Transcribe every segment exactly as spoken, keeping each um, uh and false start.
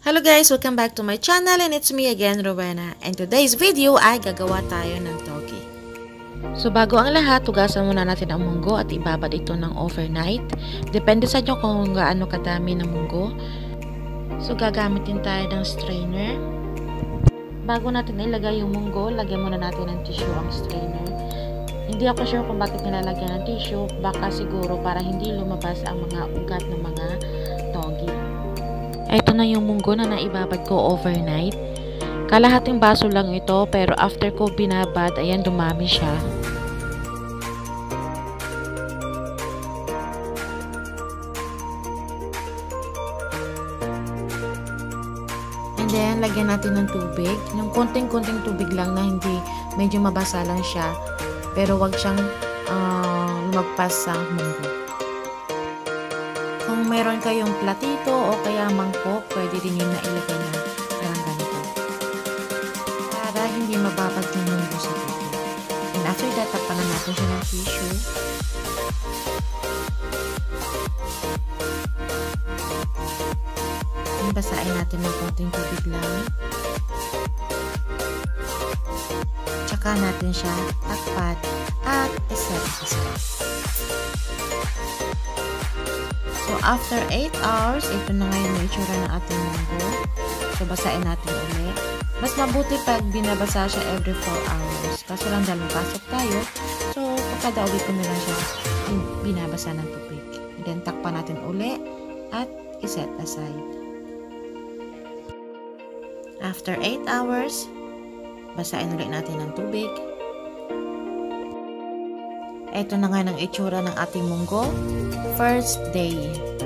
Hello guys! Welcome back to my channel and it's me again, Rowena. And today's video ay gagawa tayo ng togi. So bago ang lahat, tugasan muna natin ang munggo at ibabad ito ng overnight. Depende sa inyo kung gaano kadami ng munggo. So gagamitin tayo ng strainer. Bago natin ilagay yung munggo, lagyan muna natin ng tissue ang strainer. Hindi ako sure kung bakit nilalagyan ng tissue. Baka siguro para hindi lumabas ang mga ugat ng mga togi. Ito na yung munggo na naibabad ko overnight. Kalahating baso lang ito, pero after ko binabad, ayan, dumami siya. And then, lagyan natin ng tubig. Yung konting-konting tubig lang na hindi medyo mabasa lang siya. Pero wag siyang uh, lumagpas sa munggo. Kung meron kayong platito o kaya mangkok, pwede din yun na ilagay na parang ganito. Para hindi mababad yung munggo sa tubig. And after that, tapanan natin siya ng tissue. And basahin natin ng konting tubig lang. Tsaka natin siya takpat at iset aside. So, after eight hours, ito na ngayon yung itsura ng ating munggo. So, basahin natin ulit. Mas mabuti pag binabasa siya every four hours. Kaso lang dahil pasok tayo, so, pagkada ulit ko na lang siya binabasa ng tubig. And then, takpan natin ulit at iset aside. After eight hours, basahin ulit natin ng tubig. Ito na nga ng itsura ng ating munggo. First day.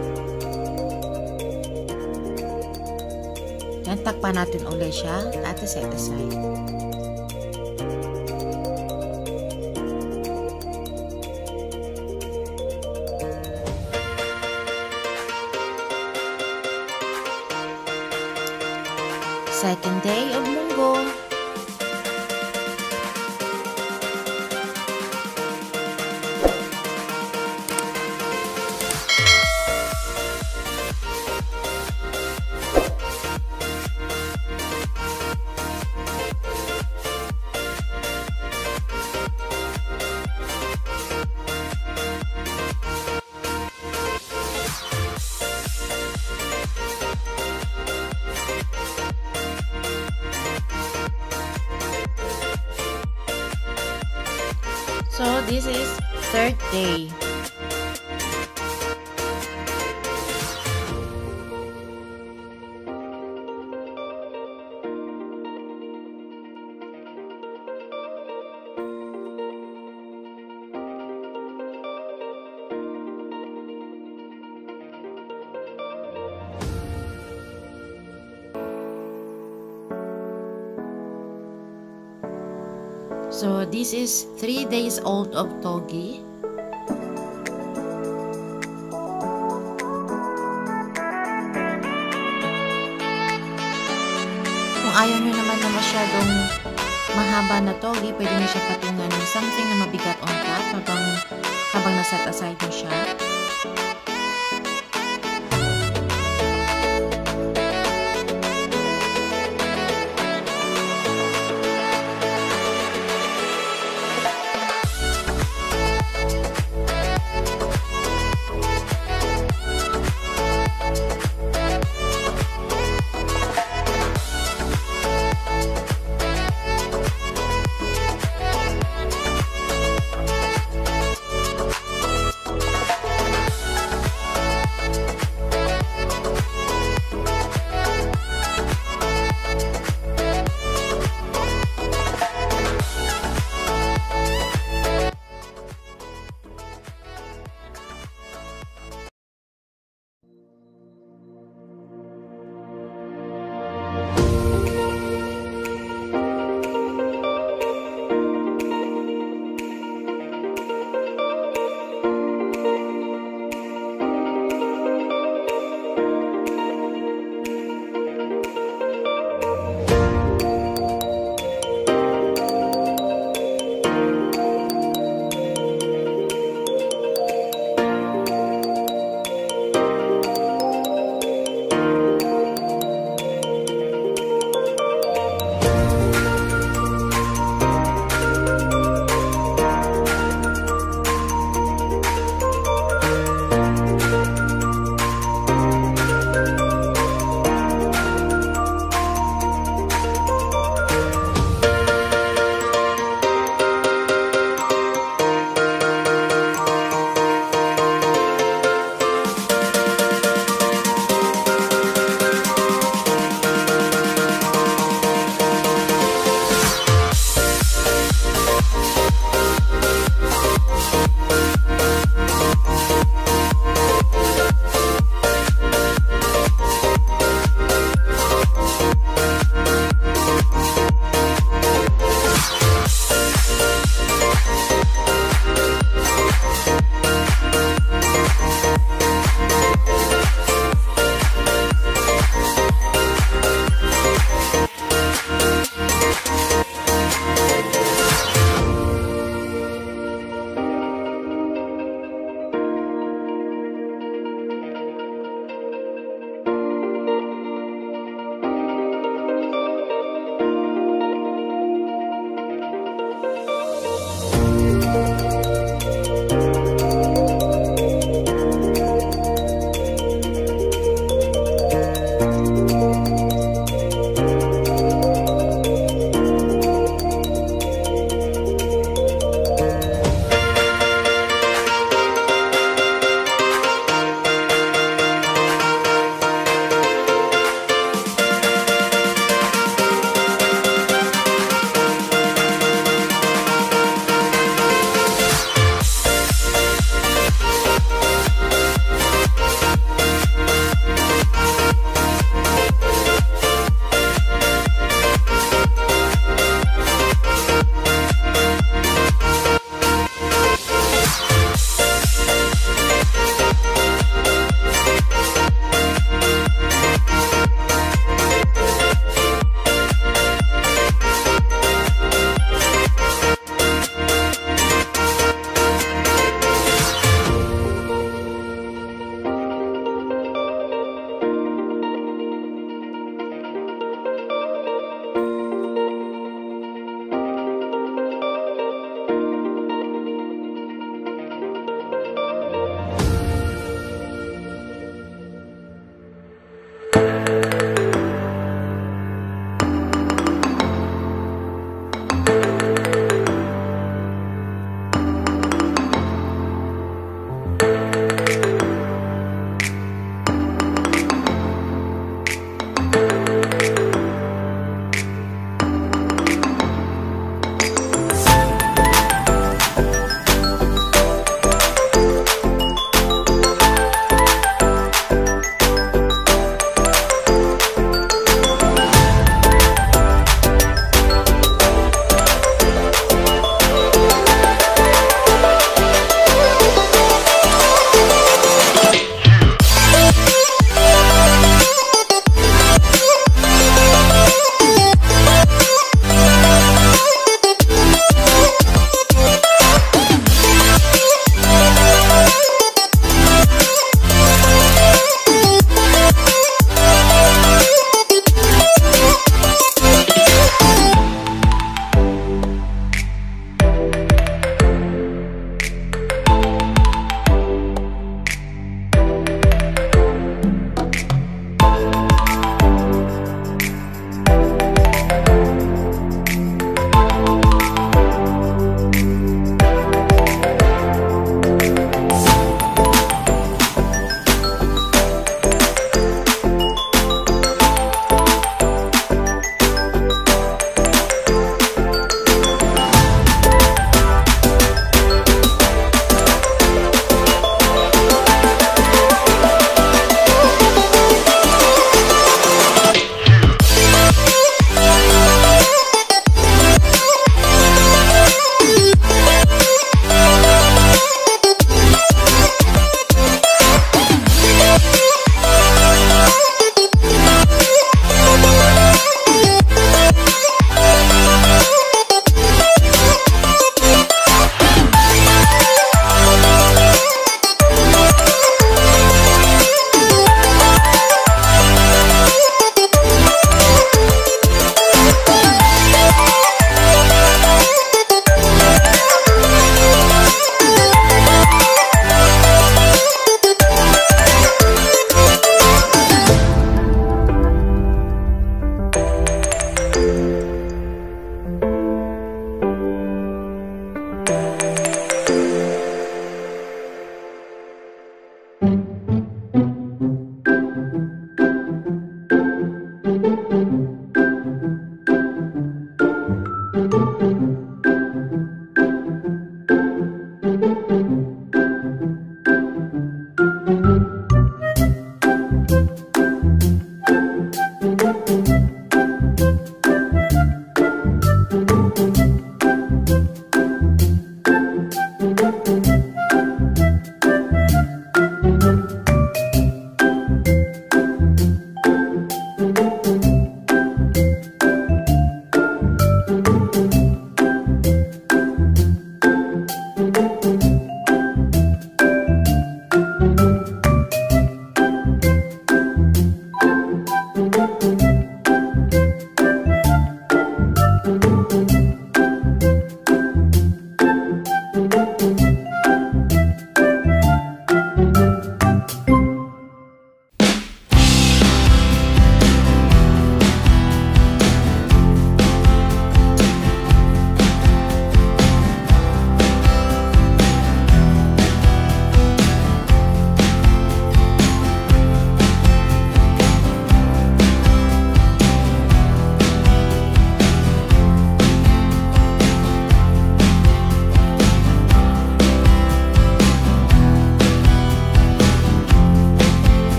Yan, takpan natin ulit siya at set aside. Second day of munggo. So, this is third day. So, this is three days old of togi. Kung ayaw nyo naman na masyadong mahaba na togi, pwede nyo siya patungan ng something na mabigat on top habang, habang naset aside nyo siya.